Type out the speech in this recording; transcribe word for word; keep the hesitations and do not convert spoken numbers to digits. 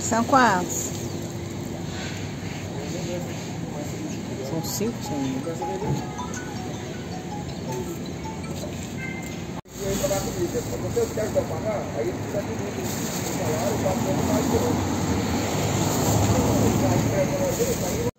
São quantos? São cinco, são um. E aí, falar comigo, se você quer pagar, aí precisa de um salário, quatro anos mais de